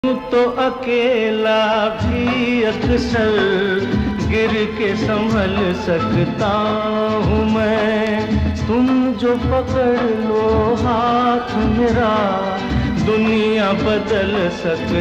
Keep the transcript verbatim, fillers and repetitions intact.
तो अकेला भी अक्सर गिर के संभल सकता हूँ मैं। तुम जो पकड़ लो हाथ मेरा दुनिया बदल सकता